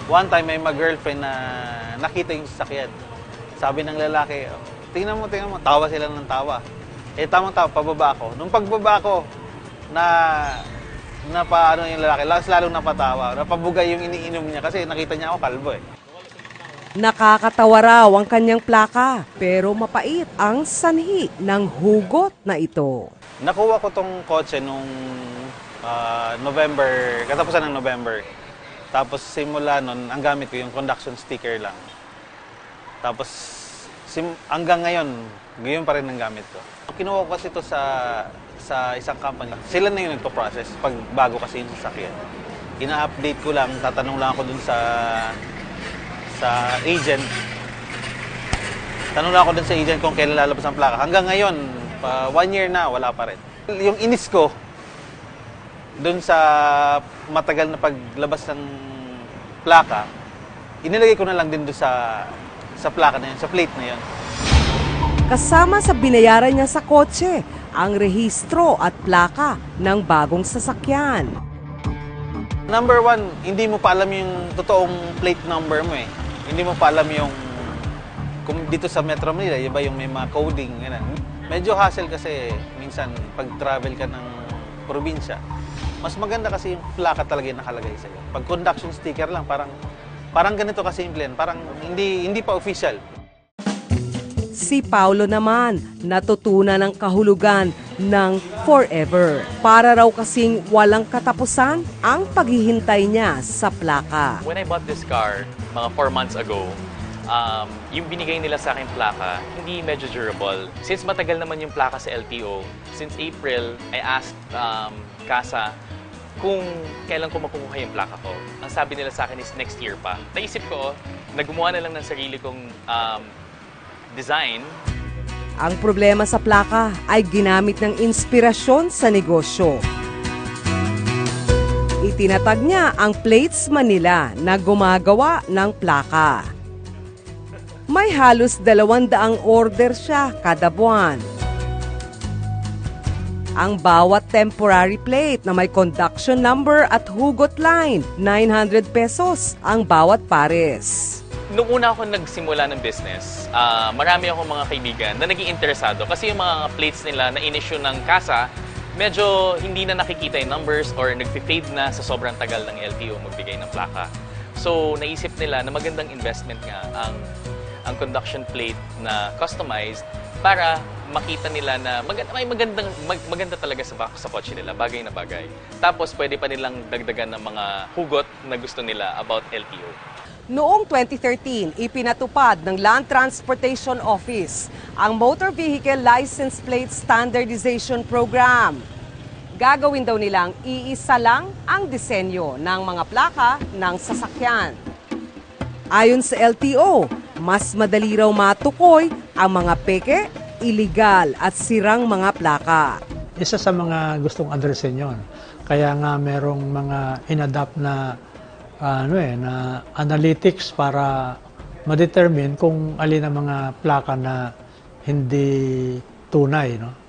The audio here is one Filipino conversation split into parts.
One time, may girlfriend na nakita yung sasakyan. Sabi ng lalaki, tingnan mo, tawa sila ng tawa. Eh, tamang-tawa, pababa ako. Nung pagbaba ko, paano yung lalaki, lalong napatawa. Napabugay yung iniinom niya kasi nakita niya ako kalbo eh. Nakakatawa raw ang kanyang plaka, pero mapait ang sanhi ng hugot na ito. Nakuha ko tong kotse nung November, katapusan ng November. Tapos simula nun, ang gamit ko yung conduction sticker lang. Tapos hanggang ngayon, gayon pa rin ang gamit ko. Kinuha ko kasi ito sa isang company. Sila na yung nagpo-process pag bago kasi yung sasakyan. Ina-update ko lang, tatanong lang ako dun sa agent. Tanong lang ako dun sa agent kung kailan lalabas ang plaka. Hanggang ngayon, 1 year na, wala pa rin. Yung inis ko, dun sa matagal na paglabas ng plaka, inilagay ko na lang din dun sa plaka na yun, sa plate na yun. Kasama sa binayaran niya sa kotse, ang rehistro at plaka ng bagong sasakyan. Number 1, hindi mo pa alam yung totoong plate number mo eh. Hindi mo pa alam yung, kung dito sa Metro Manila, iba yung may mga coding. Ganun. Medyo hassle kasi minsan pag travel ka ng probinsya. Mas maganda kasi yung plaka talaga yung nakalagay sa'yo. Pag conduction sticker lang, parang ganito kasimple yan. Parang hindi pa official. Si Paulo naman, natutunan ng kahulugan ng forever. Para raw kasing walang katapusan ang paghihintay niya sa plaka. When I bought this car, mga 4 months ago, yung binigay nila sa akin plaka, hindi medyo durable. Since matagal naman yung plaka sa LTO, since April, I asked CASA kung kailan ko makukuha yung plaka ko. Ang sabi nila sa akin is next year pa. Naisip ko, naggumawa na lang ng sarili kong design. Ang problema sa plaka ay ginamit ng inspirasyon sa negosyo. Itinatag niya ang Plates Manila na gumagawa ng plaka. May halos 200 order siya kada buwan. Ang bawat temporary plate na may conduction number at hugot line, 900 pesos ang bawat pares. Noong una ako nagsimula ng business, marami akong mga kaibigan na naging interesado kasi yung mga plates nila na in-issue ng CASA, medyo hindi na nakikita yung numbers or nag-fade na sa sobrang tagal ng LTO magbigay ng plaka. So naisip nila na magandang investment nga ang conduction plate na customized para makita nila na maganda talaga sa kotse nila, bagay na bagay. Tapos pwede pa nilang dagdagan ng mga hugot na gusto nila about LTO. Noong 2013, ipinatupad ng Land Transportation Office ang Motor Vehicle License Plate Standardization Program. Gagawin daw nilang iisa lang ang disenyo ng mga plaka ng sasakyan. Ayon sa LTO, mas madali raw matukoy ang mga peke, iligal at sirang mga plaka. Isa sa mga gustong addressin yon. Kaya nga merong mga inadapt na na analytics para ma-determine kung alin ang mga plaka na hindi tunay, no?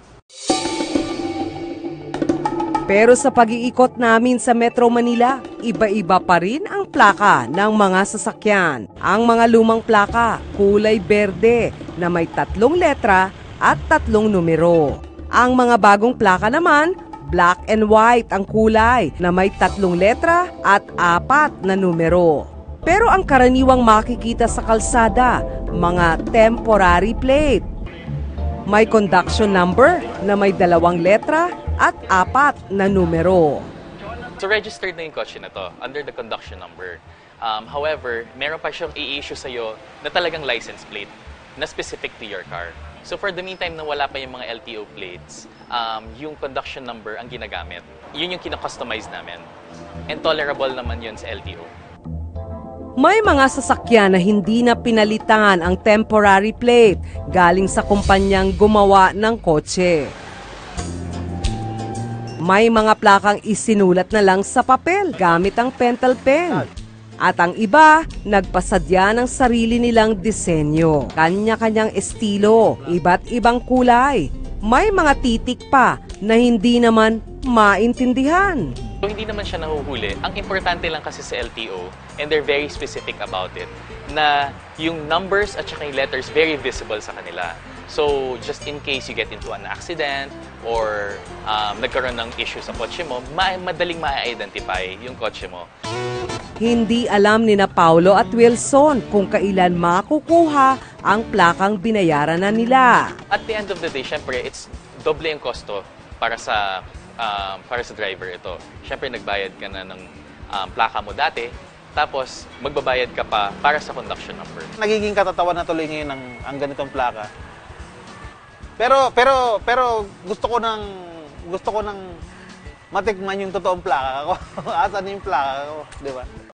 Pero sa pag-iikot namin sa Metro Manila, iba-iba pa rin ang plaka ng mga sasakyan. Ang mga lumang plaka, kulay berde na may 3 letra at 3 numero. Ang mga bagong plaka naman, black and white ang kulay na may 3 letra at 4 na numero. Pero ang karaniwang makikita sa kalsada, mga temporary plate. May conduction number na may 2 letra at 4 na numero. So registered na yung kotse na to under the conduction number. However, meron pa siyang i-issue sa'yo na talagang license plate na specific to your car. So for the meantime na wala pa yung mga LTO plates, yung conduction number ang ginagamit. Yun yung kina-customize namin. And tolerable naman yun sa LTO. May mga sasakyan na hindi na pinalitan ang temporary plate galing sa kumpanyang gumawa ng kotse. May mga plakang isinulat na lang sa papel gamit ang pentel pen. At ang iba, nagpasadya ng sarili nilang disenyo. Kanya-kanyang estilo, iba't ibang kulay. May mga titik pa na hindi naman maintindihan. So, hindi naman siya nahuhuli. Ang importante lang kasi sa LTO, and they're very specific about it, na yung numbers at saka yung letters very visible sa kanila. So, just in case you get into an accident or nagkaroon ng issue sa kotse mo, madaling ma-identify yung kotse mo. Hindi alam ni na Paulo at Wilson kung kailan makukuha ang plakang binayaran na nila. At the end of the day, syempre, it's doble yung kosto para sa driver ito. Syempre, nagbayad ka na ng plaka mo dati, tapos magbabayad ka pa para sa conduction number. Nagiging katatawa na tuloy ngayon ang ganitong plaka. Pero gusto ko nang matikman yung totoong plaka ko. Asan yung plaka ko, di ba?